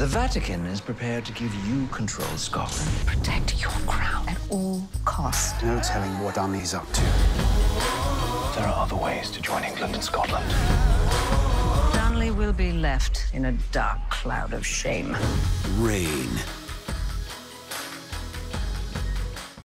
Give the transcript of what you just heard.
The Vatican is prepared to give you control of Scotland. Protect your crown at all costs. No telling what Darnley's up to. There are other ways to join England and Scotland. Darnley will be left in a dark cloud of shame. Reign.